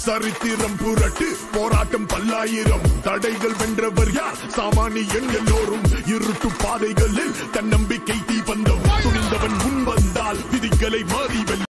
சரித்திரம் புரட்டு போராட்டம் பல்லாயிரம் தடைகள் வென்றவர் யார் சாமானியன் எல்லோரும் இருட்டு பாதைகளில் தன்னம்பிக்கை தீபந்தம் துணிந்தவன் முன் வந்தால் விதிகளை மாறி